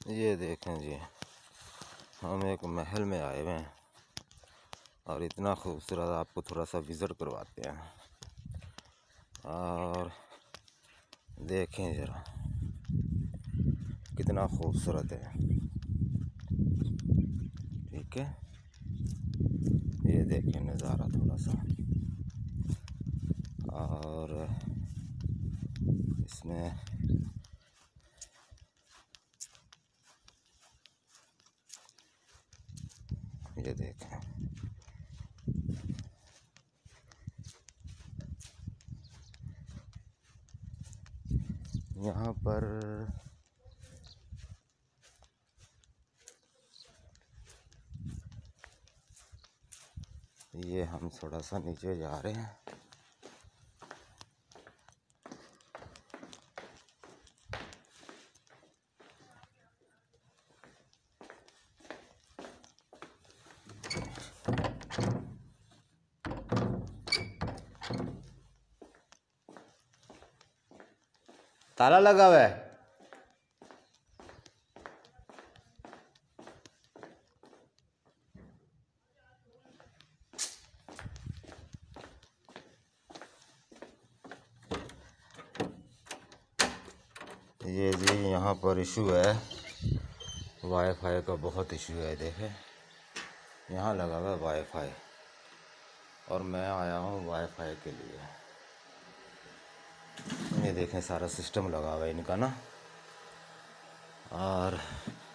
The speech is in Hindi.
ये देखें जी, हम एक महल में आए हुए हैं और इतना खूबसूरत, आपको थोड़ा सा विज़िट करवाते हैं। और देखें ज़रा कितना खूबसूरत है। ठीक है, ये देखें नज़ारा थोड़ा सा। और इसमें ये देखें, यहाँ पर ये हम थोड़ा सा नीचे जा रहे हैं। ताला लगा हुआ है। ये जी यहाँ पर इशू है, वाईफाई का बहुत इशू है। देखें यहाँ लगा हुआ है वाईफाई, और मैं आया हूँ वाईफाई के लिए। ये देखें सारा सिस्टम लगा हुआ है इनका ना। और